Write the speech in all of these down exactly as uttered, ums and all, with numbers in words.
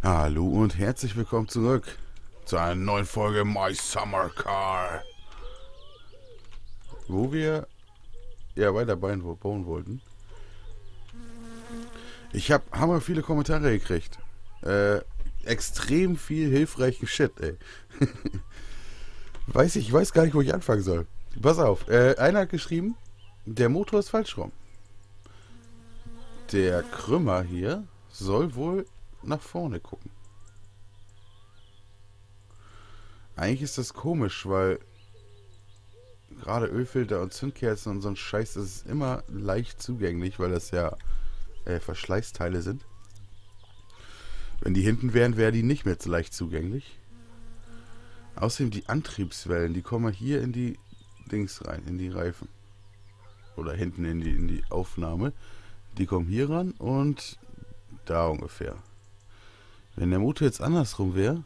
Hallo und herzlich willkommen zurück zu einer neuen Folge My Summer Car, wo wir ja weiter bauen bauen wollten. Ich habe hammer viele Kommentare gekriegt. Äh, extrem viel hilfreichen Shit, ey. Weiß ich, ich weiß gar nicht, wo ich anfangen soll. Pass auf, äh, einer hat geschrieben, der Motor ist falsch rum. Der Krümmer hier soll wohl nach vorne gucken. Eigentlich ist das komisch, weil gerade Ölfilter und Zündkerzen und so ein Scheiß, das ist immer leicht zugänglich, weil das ja äh, Verschleißteile sind. Wenn die hinten wären, wäre die nicht mehr so leicht zugänglich. Außerdem die Antriebswellen, die kommen hier in die Dings rein, in die Reifen. Oder hinten in die, in die Aufnahme. Die kommen hier ran und da ungefähr. Wenn der Motor jetzt andersrum wäre,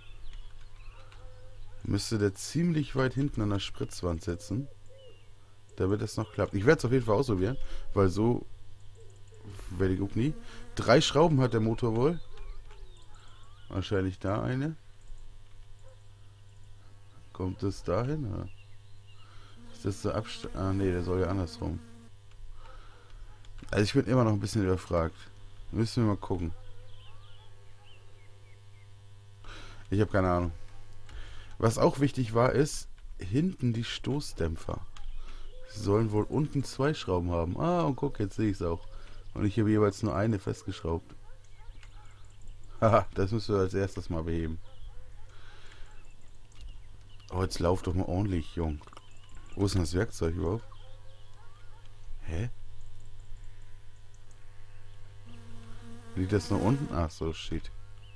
müsste der ziemlich weit hinten an der Spritzwand sitzen, damit es noch klappt. Ich werde es auf jeden Fall ausprobieren, weil so werde ich auch nie. Drei Schrauben hat der Motor wohl. Wahrscheinlich da eine. Kommt das dahin? Oder? Ist das so Abstand? Ah ne, der soll ja andersrum. Also ich bin immer noch ein bisschen überfragt. Müssen wir mal gucken. Ich habe keine Ahnung. Was auch wichtig war, ist hinten die Stoßdämpfer. Sie sollen wohl unten zwei Schrauben haben. Ah, und guck, jetzt sehe ich es auch. Und ich habe jeweils nur eine festgeschraubt. Haha, das müssen wir als erstes mal beheben. Oh, jetzt lauf doch mal ordentlich, Jung. Wo ist denn das Werkzeug überhaupt? Hä? Liegt das noch unten? Ach so, shit.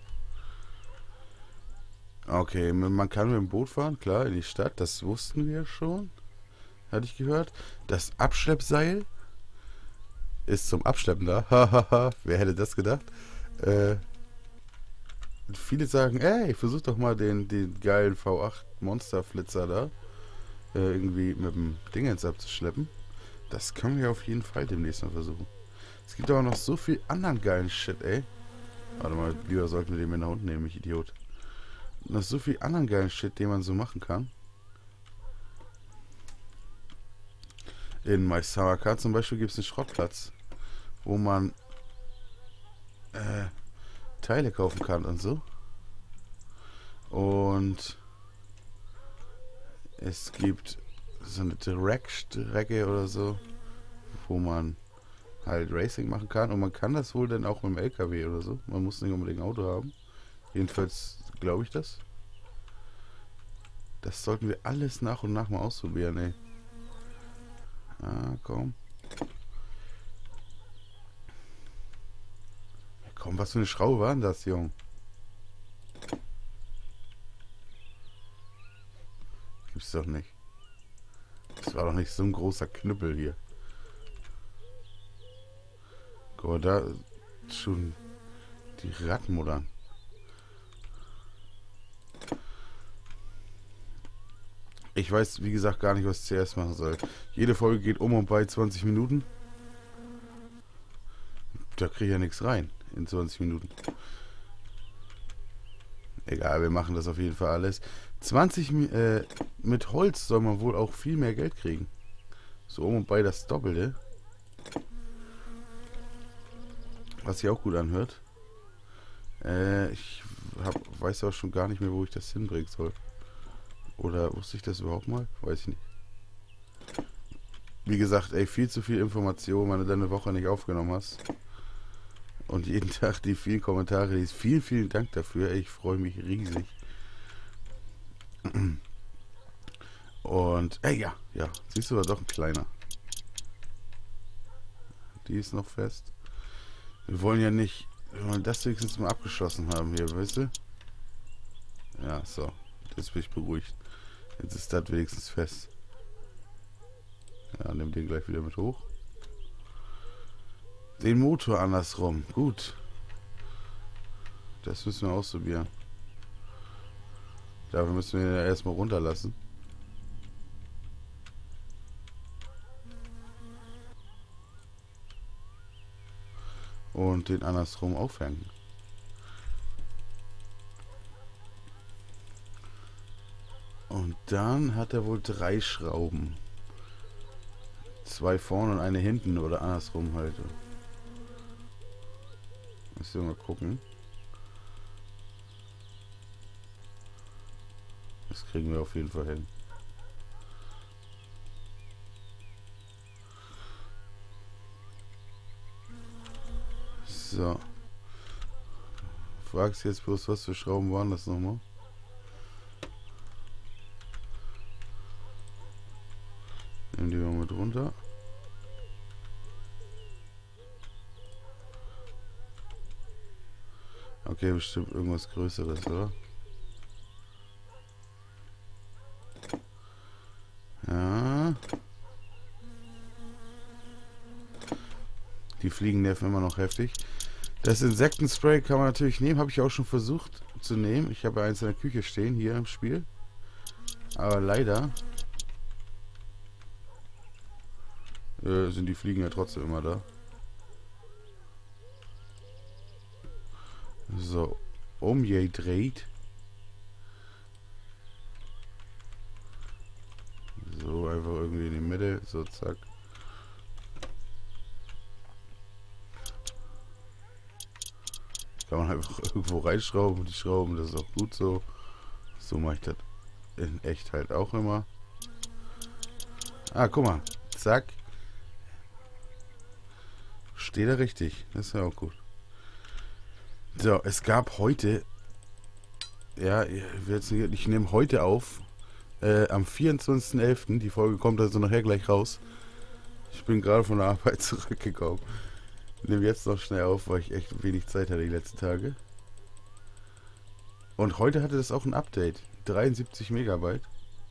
Okay, man kann mit dem Boot fahren, klar, in die Stadt. Das wussten wir schon. Hatte ich gehört. Das Abschleppseil ist zum Abschleppen da. Hahaha, wer hätte das gedacht? Äh, viele sagen, ey, versuch doch mal den, den geilen V acht Monsterflitzer da äh, irgendwie mit dem Dingens abzuschleppen. Das können wir auf jeden Fall demnächst mal versuchen. Es gibt aber noch so viel anderen geilen Shit, ey. Warte mal, lieber sollten wir den mit nach unten nehmen, ich Idiot. Noch so viel anderen geilen Shit, den man so machen kann. In My Summer Car zum Beispiel gibt es einen Schrottplatz, wo man äh, Teile kaufen kann und so. Und es gibt so eine Direct-Strecke oder so, wo man halt Racing machen kann. Und man kann das wohl dann auch mit dem L K W oder so. Man muss nicht unbedingt ein Auto haben. Jedenfalls glaube ich das. Das sollten wir alles nach und nach mal ausprobieren, ey. Ah, komm. Ja, komm, was für eine Schraube war denn das, Junge? Gibt's doch nicht. Das war doch nicht so ein großer Knüppel hier. Guck mal, da schon die Radmuttern. Ich weiß, wie gesagt, gar nicht, was ich zuerst machen soll. Jede Folge geht um und bei zwanzig Minuten. Da kriege ich ja nichts rein in zwanzig Minuten. Egal, wir machen das auf jeden Fall alles. zwanzig äh, mit Holz soll man wohl auch viel mehr Geld kriegen. So um und bei das Doppelte. Was sich auch gut anhört. Äh, ich hab, weiß aber schon gar nicht mehr, wo ich das hinbringen soll. Oder wusste ich das überhaupt mal? Weiß ich nicht. Wie gesagt, ey, viel zu viel Information, wenn du deine Woche nicht aufgenommen hast. Und jeden Tag die vielen Kommentare. Die vielen, vielen Dank dafür. Ey, ich freue mich riesig. Und, ey, ja, ja. Siehst du, war doch ein kleiner. Die ist noch fest. Wir wollen ja nicht, wir wollen das wenigstens mal abgeschlossen haben hier, weißt du? Ja, so. Jetzt bin ich beruhigt. Jetzt ist das wenigstens fest. Ja, nimm den gleich wieder mit hoch. Den Motor andersrum. Gut. Das müssen wir ausprobieren. Dafür müssen wir ihn ja erstmal runterlassen. Und den andersrum aufhängen. dann hat er wohl drei Schrauben. Zwei vorne und eine hinten oder andersrum halt. Müssen wir mal gucken. Das kriegen wir auf jeden Fall hin. So. Fragst jetzt bloß, was für Schrauben waren das nochmal? Nehmen die mal mit runter. Okay, bestimmt irgendwas Größeres, oder? Ja. Die Fliegen nerven immer noch heftig. Das Insektenspray kann man natürlich nehmen, habe ich auch schon versucht zu nehmen. Ich habe eins in der Küche stehen, hier im Spiel. Aber leider äh, sind die Fliegen ja trotzdem immer da. So, umgedreht. So, einfach irgendwie in die Mitte, so zack. Kann man einfach irgendwo reinschrauben, die Schrauben, das ist auch gut so. So mache ich das in echt halt auch immer. Ah, guck mal, zack. Steht er richtig, das ist ja auch gut. So, es gab heute, ja, ich nehme heute auf, äh, am vierundzwanzigsten elften Die Folge kommt also nachher gleich raus. Ich bin gerade von der Arbeit zurückgekommen. Nehme jetzt noch schnell auf, weil ich echt wenig Zeit hatte die letzten Tage. Und heute hatte das auch ein Update. dreiundsiebzig Megabyte.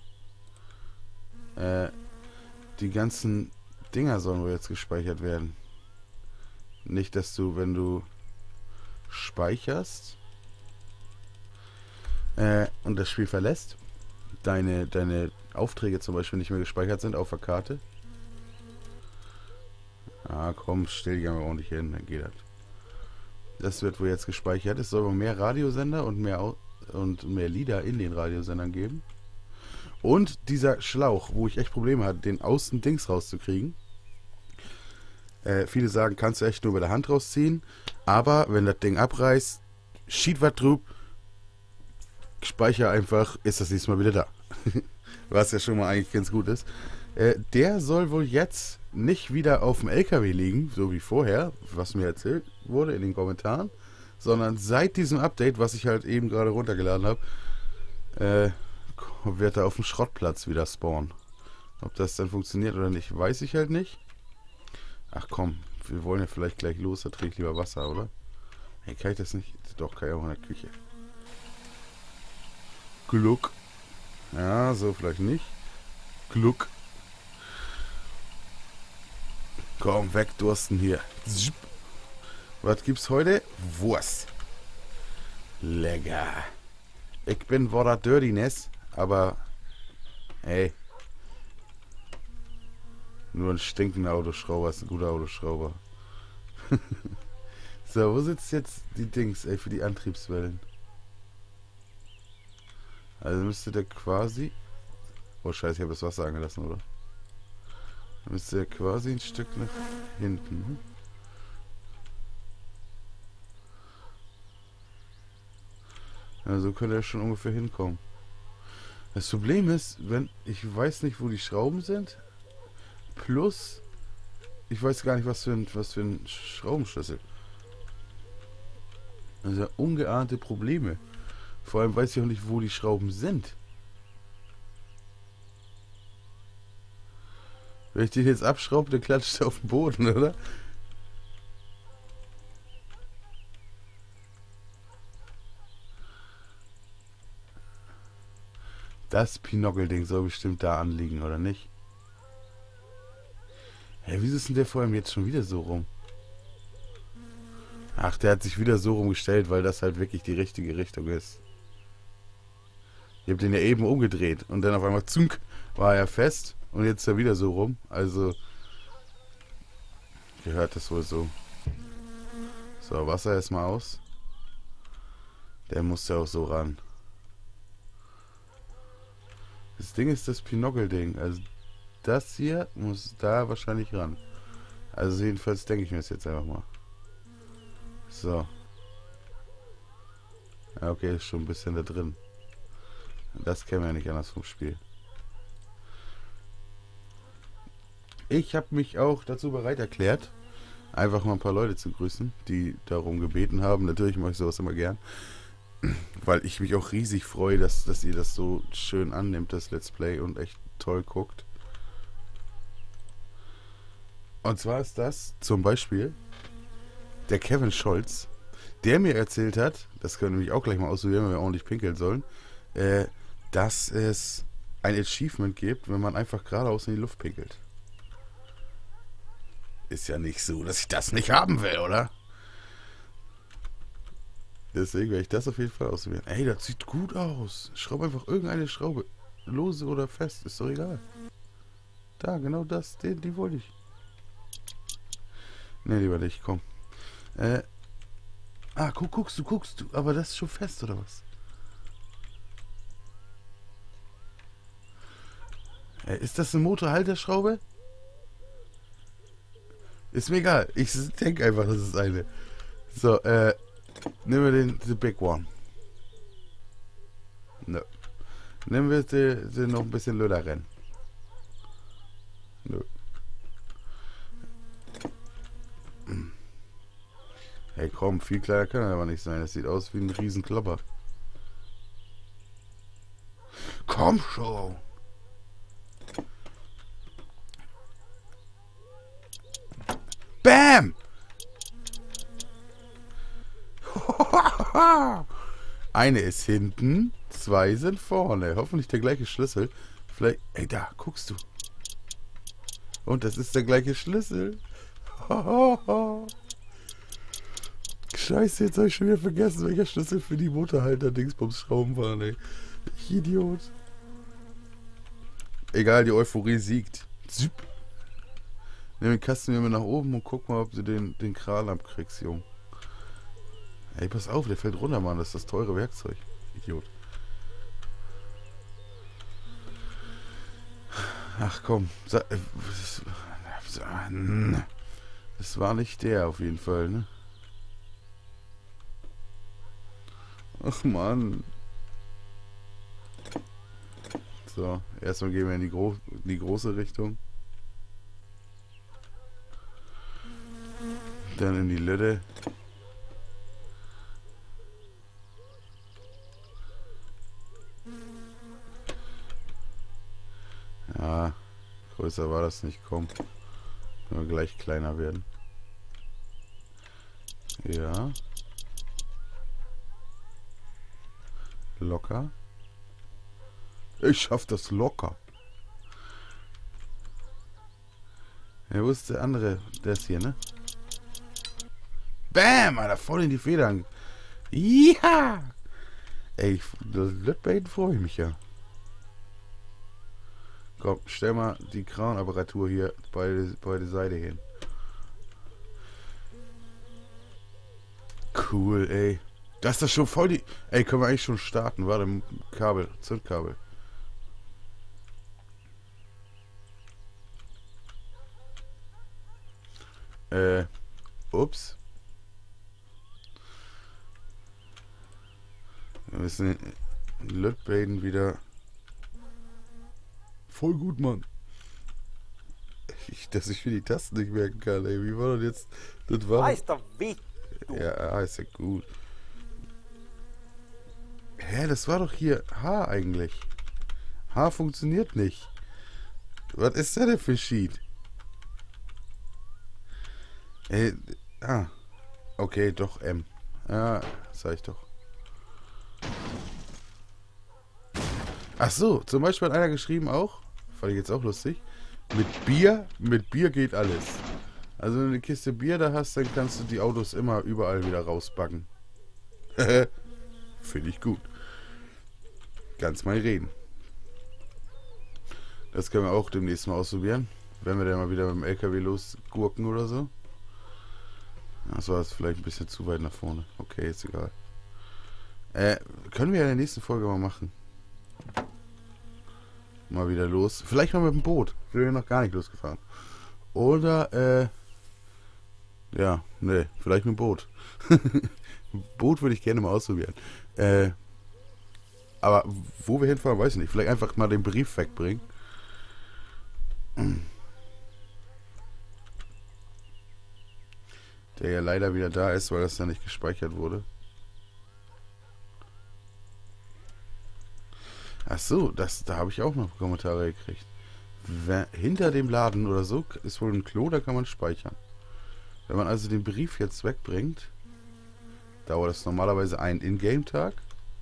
Äh, die ganzen Dinger sollen wohl jetzt gespeichert werden. Nicht, dass du, wenn du speicherst äh, und das Spiel verlässt, deine, deine Aufträge zum Beispiel nicht mehr gespeichert sind auf der Karte. Ah, komm, stell dich einmal ordentlich hin, dann geht das. Das wird wohl jetzt gespeichert. Es soll wohl mehr Radiosender und mehr, Au und mehr Lieder in den Radiosendern geben. Und dieser Schlauch, wo ich echt Probleme hatte, den Außen-Dings rauszukriegen. Äh, viele sagen, kannst du echt nur mit der Hand rausziehen. Aber wenn das Ding abreißt, schied was drüber, speicher einfach, ist das nächste Mal wieder da. Was ja schon mal eigentlich ganz gut ist. Äh, der soll wohl jetzt nicht wieder auf dem L K W liegen, so wie vorher, was mir erzählt wurde in den Kommentaren, sondern seit diesem Update, was ich halt eben gerade runtergeladen habe, äh, wird er auf dem Schrottplatz wieder spawnen. Ob das dann funktioniert oder nicht, weiß ich halt nicht. Ach komm, wir wollen ja vielleicht gleich los, da trinke ich lieber Wasser, oder? Hey, kann ich das nicht? Doch, kann ich auch in der Küche. Gluck. Ja, so vielleicht nicht. Gluck. Komm, wegdursten hier. Was gibt's heute? Wurst. Lecker. Ich bin vor der Dirtiness, aber hey. Nur ein stinkender Autoschrauber ist ein guter Autoschrauber. So, wo sitzt jetzt die Dings, ey, für die Antriebswellen? Also müsste der quasi... Oh scheiße, ich habe das Wasser angelassen, oder? Dann müsste der quasi ein Stück nach hinten. Ja, so könnte er schon ungefähr hinkommen. Das Problem ist, wenn ich weiß nicht, wo die Schrauben sind, plus ich weiß gar nicht, was für ein, was für ein Schraubenschlüssel. Also ungeahnte Probleme. Vor allem weiß ich auch nicht, wo die Schrauben sind. Wenn ich den jetzt abschraube, dann klatscht er auf den Boden, oder? Das Pinockel-Ding soll bestimmt da anliegen, oder nicht? Hä, wieso ist denn der vor allem jetzt schon wieder so rum? Ach, der hat sich wieder so rumgestellt, weil das halt wirklich die richtige Richtung ist. Ich habe den ja eben umgedreht und dann auf einmal zunk, war er fest und jetzt ist er wieder so rum. Also gehört das wohl so. So, Wasser erstmal aus. Der muss ja auch so ran. Das Ding ist das Pinockel-Ding. Also das hier muss da wahrscheinlich ran. Also jedenfalls denke ich mir das jetzt einfach mal. So. Ja, okay, ist schon ein bisschen da drin. Das kennen wir ja nicht anders vom Spiel. Ich habe mich auch dazu bereit erklärt, einfach mal ein paar Leute zu grüßen, die darum gebeten haben. Natürlich mache ich sowas immer gern. Weil ich mich auch riesig freue, dass, dass ihr das so schön annimmt, das Let's Play, und echt toll guckt. Und zwar ist das zum Beispiel der Kevin Scholz, der mir erzählt hat, das können wir nämlich auch gleich mal ausprobieren, wenn wir ordentlich pinkeln sollen, äh, dass es ein Achievement gibt, wenn man einfach geradeaus in die Luft pinkelt. Ist ja nicht so, dass ich das nicht haben will, oder? Deswegen werde ich das auf jeden Fall ausprobieren. Ey, das sieht gut aus. Schraub einfach irgendeine Schraube. Lose oder fest, ist doch egal. Da, genau das, den, die wollte ich. Ne, lieber nicht, komm. Äh. Ah, guck, guckst du, guckst du. Aber das ist schon fest, oder was? Äh, ist das eine Motorhalterschraube? Ist mir egal. Ich denke einfach, das ist eine. So, äh. Nehmen wir den the big one. Nö. Nehmen wir den, den noch ein bisschen Löder rennen. Nö. Hey komm, viel kleiner kann er aber nicht sein. Das sieht aus wie ein Riesenklopper. Komm schon! Bam! Eine ist hinten, zwei sind vorne. Hoffentlich der gleiche Schlüssel. Vielleicht. Ey, da, guckst du. Und das ist der gleiche Schlüssel. Scheiße, jetzt habe ich schon wieder vergessen, welcher Schlüssel für die Motorhalter-Dingsbums-Schrauben waren, ey. Ich Idiot. Egal, die Euphorie siegt. Zip. Nimm den Kasten mir nach oben und guck mal, ob du den, den Kran abkriegst, Jung. Ey, pass auf, der fällt runter, Mann. Das ist das teure Werkzeug. Idiot. Ach komm. Das war nicht der auf jeden Fall, ne? Ach Mann. So, erstmal gehen wir in die, Gro in die große Richtung. Dann in die Lütte. Ja, größer war das nicht, komm. Können wir gleich kleiner werden. Ja. Locker. Ich schaff das locker. Ja, wo ist der andere? Der ist hier, ne? Bam! Alter, voll in die Federn. Ja! Ey, das Baiten freue ich mich ja. Komm, stell mal die Kranapparatur hier beide, beide Seite hin. Cool, ey. Das ist das schon voll die... Ey, können wir eigentlich schon starten? Warte, Kabel, Zündkabel. Äh, ups. Wir müssen den Lötbaden wieder... Voll gut, Mann. Ich, dass ich mir die Tasten nicht merken kann, ey. Wie war das jetzt? Das war... Weiß doch wie. Ja, ist ja gut. Hä, das war doch hier H eigentlich. H funktioniert nicht. Was ist das denn für Sheet? Ey, ah. Okay, doch M. Ja, sag ich doch. Ach so, zum Beispiel hat einer geschrieben auch, fand ich jetzt auch lustig, mit Bier, mit Bier geht alles. Also wenn du eine Kiste Bier da hast, dann kannst du die Autos immer überall wieder rausbacken. Finde ich gut. Ganz mal reden. Das können wir auch demnächst mal ausprobieren. Wenn wir dann mal wieder mit dem L K W losgurken oder so. Das war jetzt vielleicht ein bisschen zu weit nach vorne. Okay, ist egal. Äh, können wir ja in der nächsten Folge mal machen. mal wieder los. Vielleicht mal mit dem Boot. Ich bin ja noch gar nicht losgefahren. Oder, äh, ja, nee, vielleicht mit dem Boot. Boot würde ich gerne mal ausprobieren. Äh, aber wo wir hinfahren, weiß ich nicht. Vielleicht einfach mal den Brief wegbringen. Der ja leider wieder da ist, weil das ja nicht gespeichert wurde. Ach so, das, da habe ich auch noch Kommentare gekriegt. Wer, hinter dem Laden oder so ist wohl ein Klo, da kann man speichern. Wenn man also den Brief jetzt wegbringt, dauert das normalerweise einen Ingame-Tag.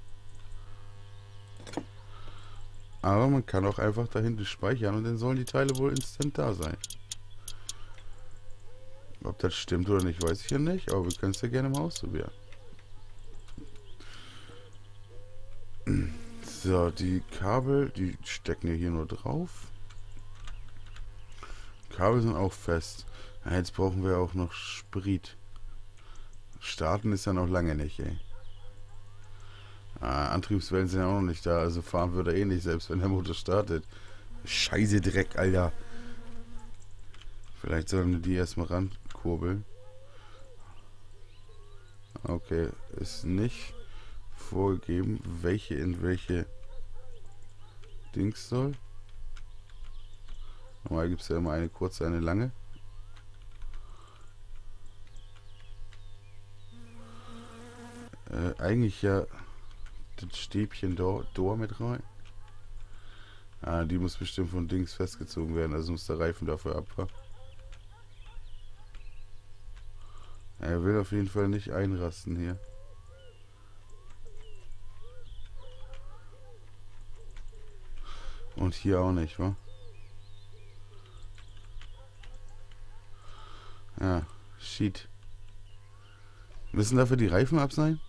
Aber man kann auch einfach da hinten speichern und dann sollen die Teile wohl instant da sein. Ob das stimmt oder nicht, weiß ich ja nicht, aber wir können es ja gerne mal ausprobieren. So, die Kabel, die stecken ja hier nur drauf. Kabel sind auch fest. Ja, jetzt brauchen wir auch noch Sprit. Starten ist ja noch lange nicht, ey. Ah, Antriebswellen sind ja auch noch nicht da, also fahren würde er eh nicht, selbst wenn der Motor startet. Scheiße Dreck, Alter. Vielleicht sollen wir die erstmal rankurbeln. Okay, ist nicht vorgegeben, welche in welche Dings soll. Normal gibt es ja immer eine kurze, eine lange. Äh, eigentlich ja das Stäbchen Door mit rein. Ah, die muss bestimmt von Dings festgezogen werden, also muss der Reifen dafür abfahren. Er will auf jeden Fall nicht einrasten hier. Und hier auch nicht, wa? Ja, shit. Müssen dafür die Reifen ab sein?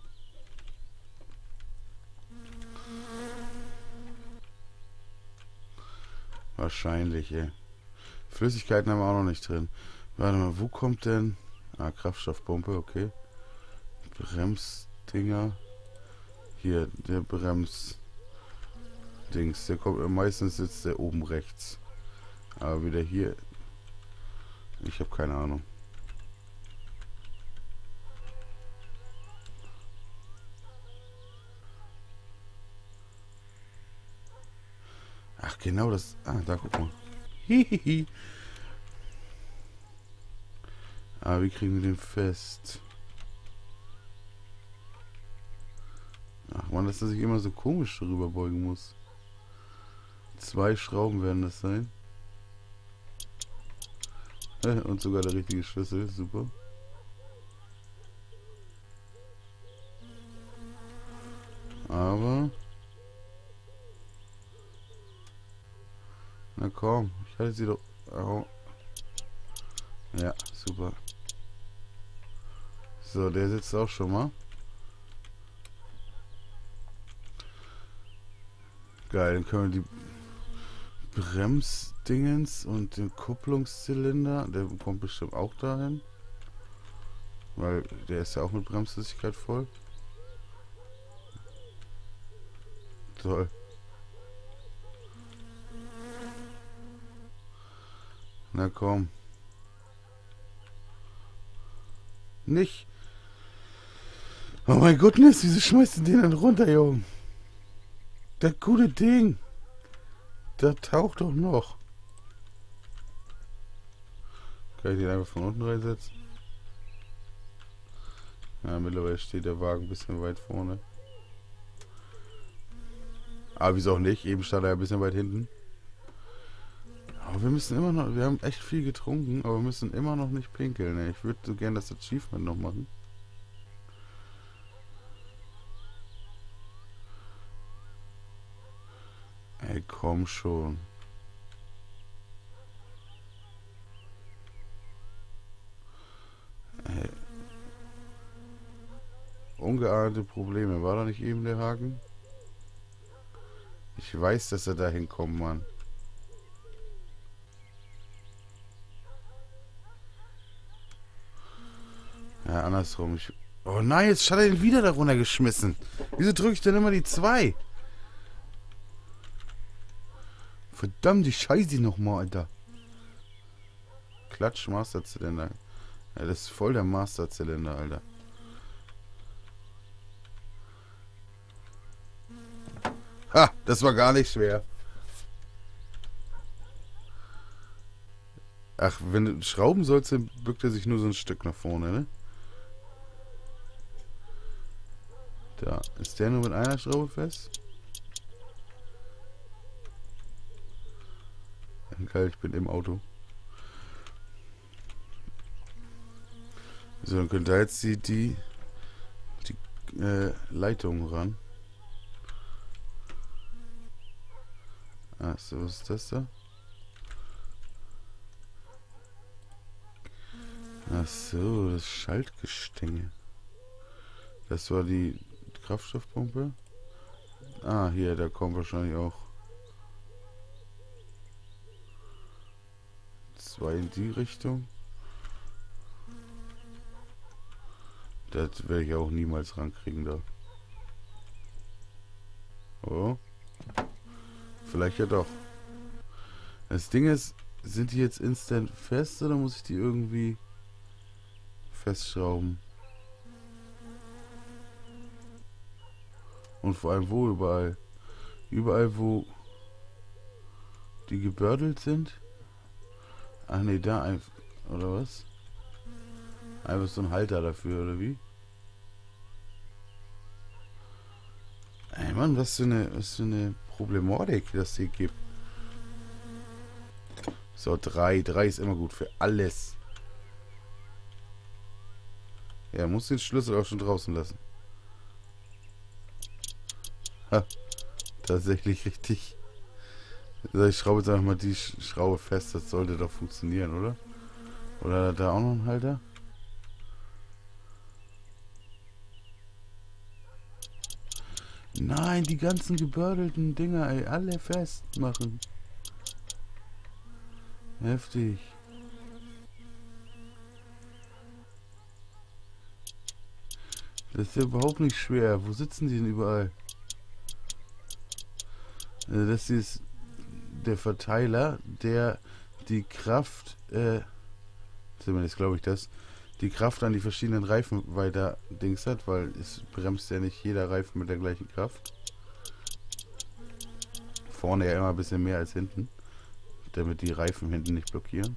Wahrscheinlich, ey. Flüssigkeiten haben wir auch noch nicht drin. Warte mal, wo kommt denn... Ah, Kraftstoffpumpe, okay. Bremsdinger. Hier, der Brems... Dings, der kommt... Meistens sitzt der oben rechts. Aber wieder hier... Ich habe keine Ahnung. Ach, genau das... Ah, da guck mal. Hihihi. Ah, wie kriegen wir den fest? Ach man, dass er sich immer so komisch darüber beugen muss. Zwei Schrauben werden das sein. Und sogar der richtige Schlüssel, super. Aber... Na komm, ich halte sie doch... Au. Ja, super. So, der sitzt auch schon mal. Geil, dann können wir die Bremsdingens und den Kupplungszylinder, der kommt bestimmt auch dahin. Weil der ist ja auch mit Bremsflüssigkeit voll. Toll. Na komm. Nicht. Oh mein Gott, wieso schmeißt du den dann runter, Junge? Das gute Ding. Der taucht doch noch. Kann ich den einfach von unten reinsetzen? Ja, mittlerweile steht der Wagen ein bisschen weit vorne. Aber wieso auch nicht? Eben stand er ein bisschen weit hinten. Aber wir müssen immer noch... Wir haben echt viel getrunken, aber wir müssen immer noch nicht pinkeln. Ey. Ich würde so gerne das Achievement noch machen. Ey, komm schon. Ey. Ungeahnte Probleme. War da nicht eben der Haken? Ich weiß, dass er da hinkommt, Mann. Ja, andersrum. Ich oh nein, jetzt hat er ihn wieder da runtergeschmissen. Wieso drücke ich denn immer die zwei? Verdammt, die Scheiße nochmal, Alter. Klatsch, Masterzylinder. Ja, das ist voll der Masterzylinder, Alter. Ha, das war gar nicht schwer. Ach, wenn du schrauben sollst, dann bückt er sich nur so ein Stück nach vorne, ne? Da. Ist der nur mit einer Schraube fest? Geil, ich bin im Auto. So, dann könnt ihr jetzt die, die, die äh, Leitung ran. Ach so, was ist das da? Ach so, das Schaltgestänge. Das war die Kraftstoffpumpe. Ah, hier, da kommt wahrscheinlich auch zwei in die Richtung. Das werde ich auch niemals rankriegen da. Oh. Vielleicht ja doch. Das Ding ist, sind die jetzt instant fest oder muss ich die irgendwie festschrauben? Und vor allem wo überall? Überall wo die gebördelt sind? Ach ne, da einfach. Oder was? Einfach so ein Halter dafür, oder wie? Ey Mann, was für eine, was für eine Problematik das hier gibt. So, drei. Drei ist immer gut für alles. Ja, muss den Schlüssel auch schon draußen lassen. Ha, tatsächlich richtig. Ich schraube jetzt einfach mal die Schraube fest. Das sollte doch funktionieren, oder? Oder da auch noch ein Halter? Nein, die ganzen gebördelten Dinger, ey, alle festmachen. Heftig. Das ist ja überhaupt nicht schwer. Wo sitzen die denn überall? Das ist der Verteiler, der die Kraft, äh, zumindest glaube ich das, die Kraft an die verschiedenen Reifen weiter Dings hat, weil es bremst ja nicht jeder Reifen mit der gleichen Kraft. Vorne ja immer ein bisschen mehr als hinten, damit die Reifen hinten nicht blockieren.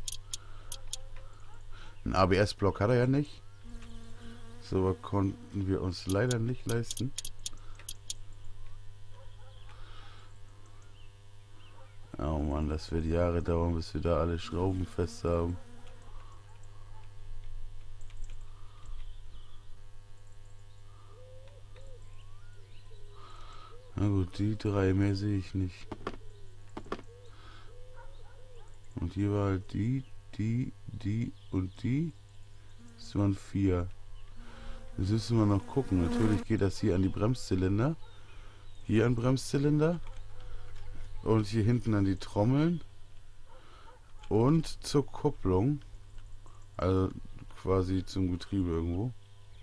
Ein A B S-Block hat er ja nicht. So konnten wir uns leider nicht leisten. Oh Mann, das wird Jahre dauern, bis wir da alle Schrauben fest haben. Na gut, die drei, mehr sehe ich nicht. Und hier war halt die, die, die und die. Das waren vier. Jetzt müssen wir noch gucken. Natürlich geht das hier an die Bremszylinder. Hier an Bremszylinder. Und hier hinten an die Trommeln. Und zur Kupplung. Also quasi zum Getriebe irgendwo.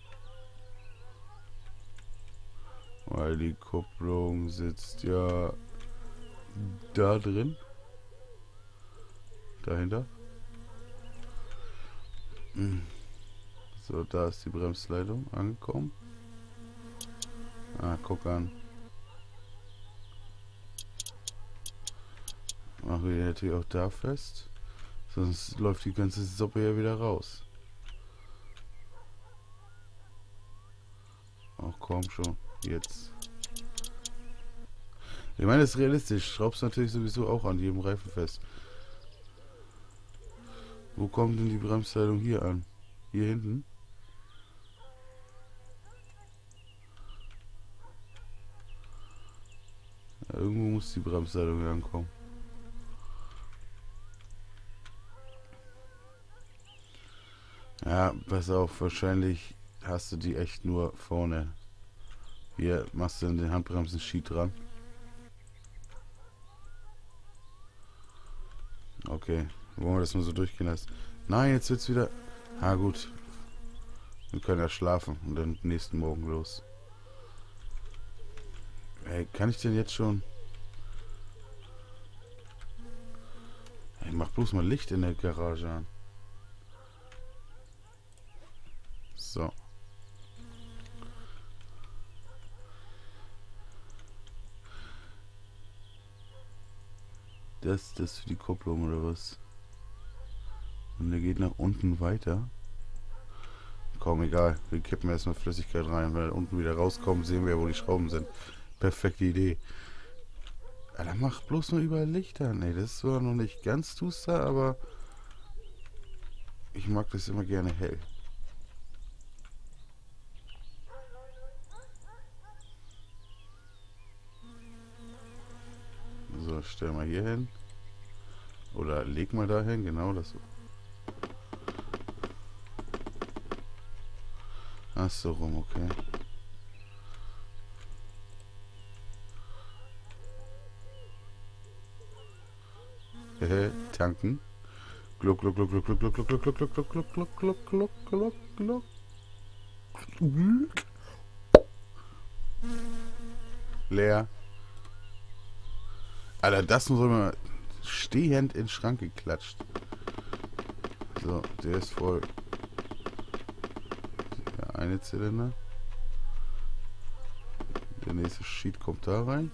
Weil die Kupplung sitzt ja da drin. Dahinter. So, da ist die Bremsleitung angekommen. Ah, guck an. Machen wir natürlich auch da fest. Sonst läuft die ganze Suppe ja wieder raus. Ach komm schon. Jetzt. Ich meine, das ist realistisch. Schraubst natürlich sowieso auch an jedem Reifen fest. Wo kommt denn die Bremsleitung hier an? Hier hinten? Ja, irgendwo muss die Bremsleitung ankommen. Ja, pass auf, wahrscheinlich hast du die echt nur vorne. Hier machst du dann den Handbremsen-Sheet dran. Okay, wollen wir das mal so durchgehen lassen. Nein, jetzt wird's wieder... Ah gut. Wir können ja schlafen und dann nächsten Morgen los. Hey, kann ich denn jetzt schon... bloß mal Licht in der Garage an. So. Das ist das für die Kupplung oder was? Und der geht nach unten weiter. Kaum egal. Wir kippen erstmal Flüssigkeit rein. Wenn wir unten wieder rauskommen, sehen wir, wo die Schrauben sind. Perfekte Idee. Alter, mach bloß mal überall Lichter. Ne, das ist zwar noch nicht ganz duster, aber ich mag das immer gerne hell. So, stell mal hier hin. Oder leg mal da hin, genau das so. Ach so rum, okay. Hehe, tanken. Gluck, gluck, gluck, gluck, gluck, gluck, gluck, gluck, gluck, gluck, gluck, gluck, gluck, gluck, gluck, gluck, gluck. Leer. Alter, das muss immer stehend in den Schrank geklatscht. So, der ist voll. Der eine Zylinder. Der nächste Sheet kommt da rein.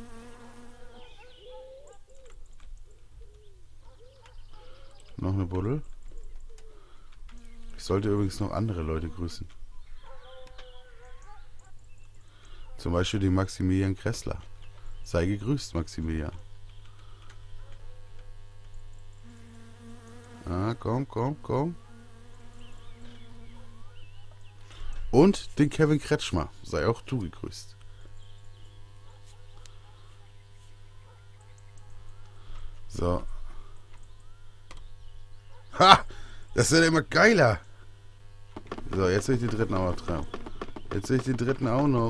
Noch eine Buddel. Ich sollte übrigens noch andere Leute grüßen. Zum Beispiel den Maximilian Kressler. Sei gegrüßt, Maximilian. Ah, komm, komm, komm. Und den Kevin Kretschmer. Sei auch du gegrüßt. So. Ha! Das wird immer geiler. So, jetzt will ich den dritten auch noch dran. Jetzt will ich den dritten auch noch.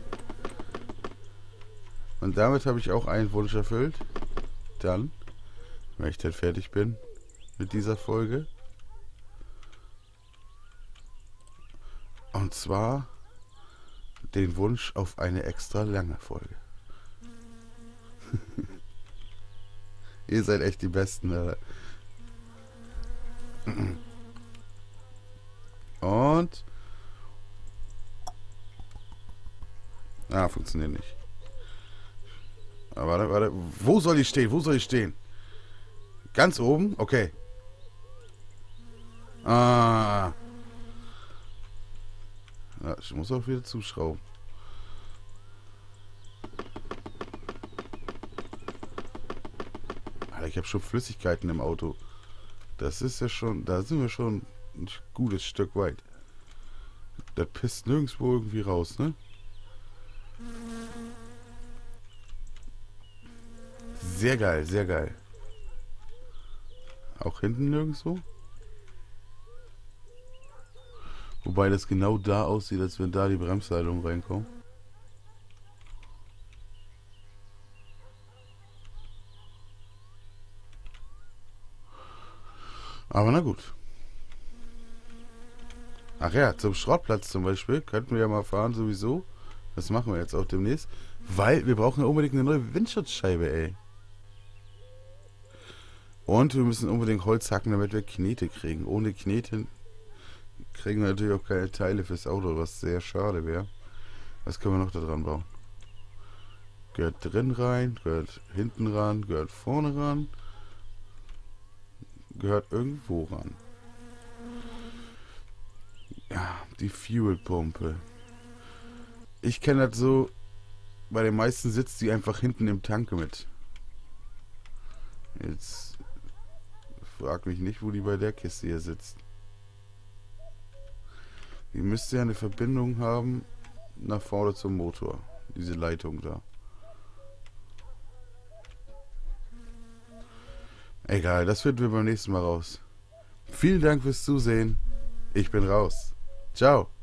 Und damit habe ich auch einen Wunsch erfüllt. Dann, wenn ich dann fertig bin mit dieser Folge. Und zwar den Wunsch auf eine extra lange Folge. Ihr seid echt die Besten, Alter. Und... Ah, funktioniert nicht. Aber warte, warte. Wo soll ich stehen? Wo soll ich stehen? Ganz oben? Okay. Ah. Ja, ich muss auch wieder zuschrauben. Alter, ich habe schon Flüssigkeiten im Auto. Das ist ja schon... Da sind wir schon ein gutes Stück weit. Das pisst nirgendwo irgendwie raus, ne? Sehr geil, sehr geil. Auch hinten nirgendwo? Wobei das genau da aussieht, als wenn da die Bremsleitungen reinkommen. Aber na gut. Ach ja, zum Schrottplatz zum Beispiel könnten wir ja mal fahren sowieso. Das machen wir jetzt auch demnächst. Weil wir brauchen ja unbedingt eine neue Windschutzscheibe, ey. Und wir müssen unbedingt Holz hacken, damit wir Knete kriegen. Ohne Knete kriegen wir natürlich auch keine Teile fürs Auto, was sehr schade wäre. Was können wir noch da dran bauen? Gehört drin rein, gehört hinten ran, gehört vorne ran. Gehört irgendwo ran. Ja, die Fuelpumpe. Ich kenne das so, bei den meisten sitzt die einfach hinten im Tank mit. Jetzt frag mich nicht, wo die bei der Kiste hier sitzt. Die müsste ja eine Verbindung haben nach vorne zum Motor. Diese Leitung da. Egal, das finden wir beim nächsten Mal raus. Vielen Dank fürs Zusehen. Ich bin raus. Ciao.